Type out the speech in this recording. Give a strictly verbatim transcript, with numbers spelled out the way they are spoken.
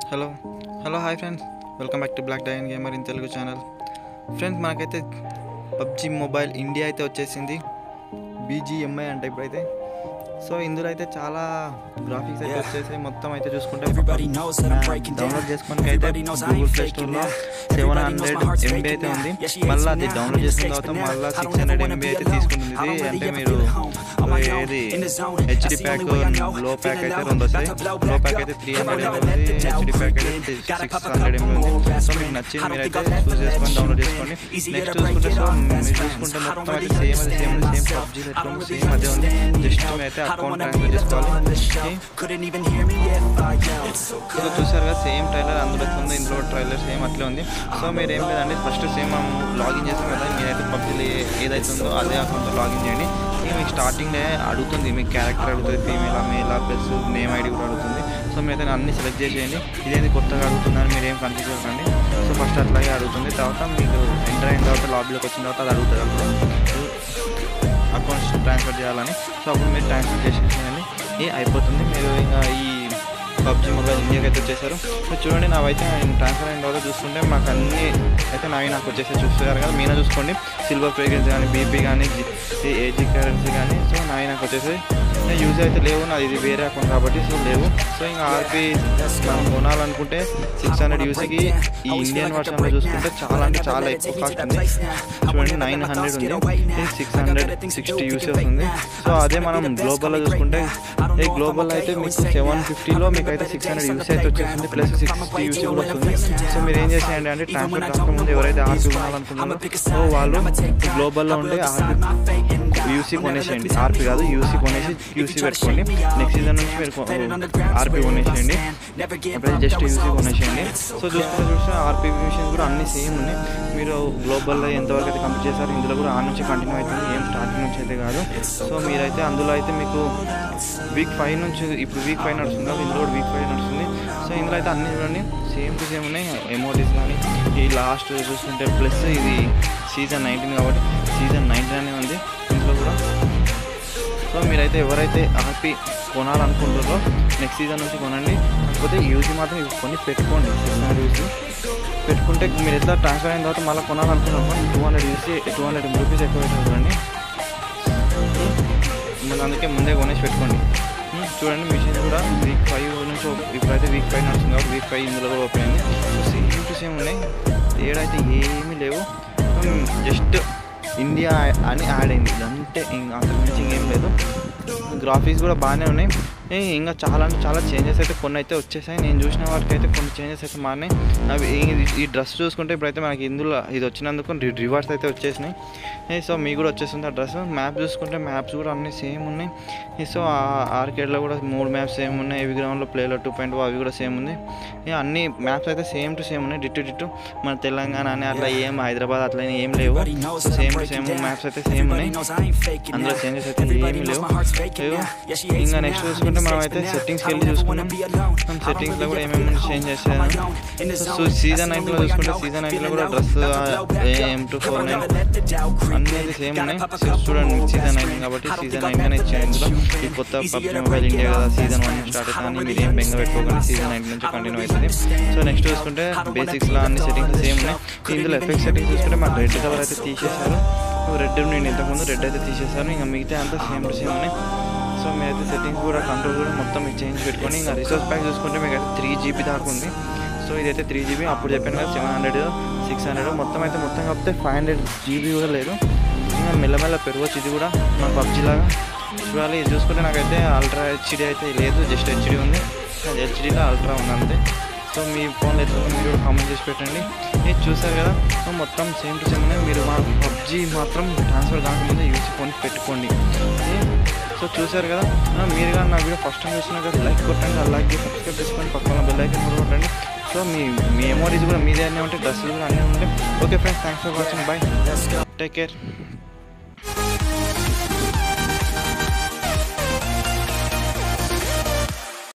Hello hello hi friends, welcome back to Black Dine Gamer in Telugu channel. Friends, మనకైతే PUBG mobile India అయితే వచ్చేసింది, BGMI అంటే ఇప్పుడైతే. So ఇందులో అయితే చాలా గ్రాఫిక్స్ అయితే వచ్చేసాయి. మొత్తం అయితే చూసుకుంటే డౌన్లోడ్ చేసుకోవడానికి అయితే గూగుల్ ప్లే స్టోర్లో సెవెన్ హండ్రెడ్ ఎంబీ అయితే ఉంది. మళ్ళీ అది డౌన్లోడ్ చేసుకున్న తర్వాత మళ్ళీ సిక్స్ హండ్రెడ్ ఎంబీ అయితే తీసుకుంటుంది. ఇది అంటే మీరు ఏది హెచ్డి ప్యాక్ లో ప్యాక్ అయితే రెండు వస్తాయి. లో ప్యాక్ అయితే త్రీ హండ్రెడ్ ఎంబీ ఉంది, హెచ్డి ప్యాక్ అయితే సిక్స్ హండ్రెడ్ ఎంబీ ఉంది. సో మీకు నచ్చింది మీరైతే చూస్ చేసుకొని డౌన్లోడ్ చేసుకోండి. నెక్స్ట్ చూసుకుంటే సో మీరు చూసుకుంటే మొత్తం అయితే సేమ్ అది సేమ్ సేమ్ పబ్జీ సేమ్ అదే ఉంది. జస్ట్ అయితే అకౌంట్ ట్రాన్స్ఫర్ చేసుకోవాలి. సో చూసారు కదా, సేమ్ ట్రైలర్ అందులో ఉంది, ఇందులో ట్రైలర్ సేమ్ అట్లే ఉంది. సో మీరు ఏం లేదండి, ఫస్ట్ సేమ్ మనం లాగిన్ చేస్తాం కదా, మీరైతే పబ్జీలో ఏదైతే ఉందో అదే అకౌంట్తో లాగిన్ చేయండి. మీకు స్టార్టింగ్ అడుగుతుంది, మీకు క్యారెక్టర్ అడుగుతుంది, female male plus name ID కూడా అడుగుతుంది. సో మీరైతే అన్ని సెలెక్ట్ చేసేయండి. ఇదేంటి కొత్తగా అడుగుతుందని మీరు ఏం కన్ఫ్యూజ్ అవ్వకండి. సో ఫస్ట్ అట్లాగే అడుగుతుంది. తర్వాత మీకు ఎంటర్ అయిన తర్వాత లాబీలోకి వచ్చిన తర్వాత అది అడుగుతుంది అప్పుడు అకౌంట్స్ ట్రాన్స్ఫర్ చేయాలని. సో అప్పుడు మీరు ట్రాన్స్ఫర్ చేసేసేయండి, ఏ అయిపోతుంది. మీరు ఇంకా ఈ పబ్జీ మొబైల్ ఇండియాకి అయితే వచ్చేసారు. సో చూడండి, నావైతే ట్రాన్స్ఫర్ అయిన తర్వాత చూసుకుంటే మాకు అన్నీ అయితే నావి నాకు వచ్చేసాయి. చూస్తారు కదా, మీనా చూసుకోండి, సిల్వర్ ఫ్రేగ్రెన్స్ కానీ, బీపీ కానీ, ఏజీ కరెన్సీ కానీ. సో నావి నాకు వచ్చేసాయి. యూజ్ అయితే లేవు, నాది ఇది వేరే అకౌంట్ కాబట్టి సో లేవు. సో ఇంకా ఆర్పీ మనం కొనాలనుకుంటే సిక్స్ హండ్రెడ్ యూసీకి ఈ ఇండియన్ వర్షన్లో చూసుకుంటే చాలా అంటే చాలా ఎక్కువ కాస్ట్ ఉంది. చూడండి, నైన్ హండ్రెడ్ ఉంది, సిక్స్ హండ్రెడ్ సిక్స్టీ యూసీ వస్తుంది. సో అదే మనం గ్లోబల్లో చూసుకుంటే ఈ గ్లోబల్ అయితే మీకు సెవెన్ ఫిఫ్టీలో మీకు అయితే సిక్స్ హండ్రెడ్ యూసీ అయితే వచ్చేసింది, ప్లస్ సిక్స్టీ యూసీ కూడా వస్తుంది. సో మీరు ఏం చేసేయండి అంటే ట్రాన్స్ఫర్ కాకముందు ఎవరైతే ఆర్పీ కొనాలనుకుంటున్నారో సో వాళ్ళు గ్లోబల్లో ఉండే ఆర్పీ యూసీ కొనేసేయండి. ఆర్పీ కాదు, యూసీ కొనేసి యూసీ పెట్టుకోండి. నెక్స్ట్ సీజన్ నుంచి మీరు ఆర్పీ కొనేసేయండి, అప్పుడైతే జస్ట్ యూసీ కొనేసేయండి. సో చూసుకుంటే చూస్తే ఆర్పీ మిషన్స్ కూడా అన్ని సేమ్ ఉన్నాయి. మీరు గ్లోబల్లో ఎంతవరకు అయితే కంప్లీట్ చేశారు, ఇందులో కూడా ఆ నుంచి కంటిన్యూ అవుతుంది, ఏం స్టార్టింగ్ నుంచి అయితే కాదు. సో మీరైతే అందులో అయితే మీకు వీక్ ఫైవ్ నుంచి ఇప్పుడు వీక్ ఫైవ్ నడుస్తుంది కదా, ఇందులో కూడా వీక్ ఫైవ్ నడుస్తుంది. సో ఇందులో అయితే అన్ని చూడండి సేమ్ టు సేమ్ ఉన్నాయి. ఎమోటీస్ కానీ ఈ లాస్ట్ చూసుకుంటే ప్లస్ ఇది సీజన్ నైన్టీన్ కాబట్టి సీజన్ నైన్టీన్ అనే ఉంది ఇందులో కూడా. సో మీరైతే ఎవరైతే ఆర్పీ కొనాలనుకుంటారో నెక్స్ట్ సీజన్ నుంచి కొనండి. కాకపోతే యూజీ మాత్రం కొని పెట్టుకోండి. సిక్స్ హండ్రెడ్ యూజీ పెట్టుకుంటే మీరు ఎట్లా ట్రాన్స్ఫర్ అయిన తర్వాత మళ్ళీ కొనాలనుకున్నాము టూ హండ్రెడ్ యూజీ టూ హండ్రెడ్ రూపీస్ ఎక్కువ అవుతుందండి. మన అందుకే ముందే కొనేసి పెట్టుకోండి. చూడండి, మిషన్ కూడా వీక్ ఫైవ్ నుంచి ఇప్పుడైతే వీక్ ఫైవ్ నడుస్తుంది కాబట్టి వీక్ ఫైవ్ ఇందులో కూడా ఓపెన్ అయింది. సో సేమ్ టు సేమ్ ఉన్నాయి, తేడా అయితే ఏమీ లేవు. జస్ట్ ఇండియా అని యాడ్ అయింది అంతే, ఇంకా అంతకు మించి ఇంకేం లేదు. గ్రాఫిక్స్ కూడా బాగానే ఉన్నాయి. ఇంకా చాలా అంటే చాలా చేంజెస్ అయితే కొన్ని అయితే వచ్చేసాయి. నేను చూసిన వాటికి అయితే కొన్ని చేంజెస్ అయితే మారినాయి. అవి ఈ డ్రెస్ చూసుకుంటే ఇప్పుడైతే మనకి ఇందులో ఇది వచ్చినందుకు రివర్స్ అయితే వచ్చేసినాయి. సో మీకు కూడా వచ్చేస్తుంది ఆ డ్రెస్. మ్యాప్ చూసుకుంటే మ్యాప్స్ కూడా అన్నీ సేమ్ ఉన్నాయి. సో ఆర్కేడ్లో కూడా మూడు మ్యాప్స్ సేమ్ ఉన్నాయి. ఎవి గ్రౌండ్లో ప్లేలో టూ పాయింట్ అవి కూడా సేమ్ ఉంది. అన్ని మ్యాప్స్ అయితే సేమ్ టు సేమ్ ఉన్నాయి, డిట్టు డిట్టు. మన తెలంగాణ అని అట్లా ఏం హైదరాబాద్ అట్లా ఏం లేవు. సేమ్ టు సేమ్ మ్యాప్స్ అయితే సేమ్ ఉన్నాయి, అందులో చేంజెస్ అయితే ఏమీ లేవు. ఇంకా నెక్స్ట్ చూసుకుంటే మనం అయితే సెట్టింగ్స్కి వెళ్ళి చూసుకున్నాం. సెట్టింగ్స్లో కూడా ఏమేమి చేంజ్ చేసాను. సో సీజన్ నైన్లో చూసుకుంటే సీజన్ నైన్లో కూడా dress M two four nine అన్నీ అయితే సేమ్ ఉన్నాయి. చూడండి, సీజన్ నైన్ కాబట్టి సీజన్ నైన్ గానే ఇచ్చాను. ఇందులో ఈ కొత్త పబ్జీ మొబైల్ ఇండియా కదా, సీజన్ వన్ స్టార్ట్ అవుతుంది కానీ మీరు ఏం బెంగ పెట్టుకోకండి, సీజన్ నైన్ నుంచి కంటిన్యూ అవుతుంది. సో నెక్స్ట్ చూసుకుంటే బేసిక్స్లో అన్ని సెట్టింగ్స్ సేమ్ ఉన్నాయి. ఇందులో ఎఫెక్ట్ సెట్టింగ్స్ చూసుకుంటే మాకు రెడ్ కలర్ అయితే తీసేశారు. రెడ్ నేను ఇంతకుముందు రెడ్ అయితే తీసేశాను, ఇంకా మిగతా అంతా సేమ్ టు సేమ్ ఉన్నాయి. సో మీరైతే సెట్టింగ్స్ కూడా కంట్రోల్ కూడా మొత్తం చేంజ్ పెట్టుకొని ఇంకా రిసోర్స్ ప్యాక్ చూసుకుంటే మీకు అయితే త్రీ జీబీ దాకా ఉంది. సో ఇదైతే త్రీ జీబీ అప్పుడు చెప్పాను కదా, సెవెన్ హండ్రెడ్ సిక్స్ హండ్రెడ్ మొత్తం అయితే మొత్తం కాకపోతే ఫైవ్ హండ్రెడ్ జీబీ కూడా లేదు. ఇంకా మెల్లమెల్ల పెరగవచ్చు ఇది కూడా మన పబ్జీ లాగా. చూడాలి, ఇది చూసుకుంటే నాకైతే అల్ట్రా హెచ్డీ అయితే లేదు, జస్ట్ హెచ్డీ ఉంది. అది హెచ్డీలో అల్ట్రా ఉంది అంతే. సో మీ ఫోన్లో ఎట్లా మీరు కూడా కామెంట్ చేసి పెట్టండి. ఇది చూసారు కదా, సో మొత్తం సేమ్ టు సేమ్ ఉన్నాయి. మీరు మా పబ్జీ మాత్రం ట్రాన్స్ఫర్ కాకముందే యూజ్ ఫోన్ పెట్టుకోండి. సో చూసారు కదా, మీరు కానీ నా వీడియో ఫస్ట్ టైం చూస్తున్నారు కదా, లైక్ కొట్టండి, అలాగే సబ్స్క్రైబ్ చేసుకోండి, పక్కన బెల్ ఐకాన్ కూడా కొట్టండి. సో మీ మీ మెమోరీస్ కూడా మీదే అన్నీ ఉంటాయి, డ్రెస్సులు కూడా అన్నీ ఉంటాయి. Okay friends, thanks for watching, bye, take care.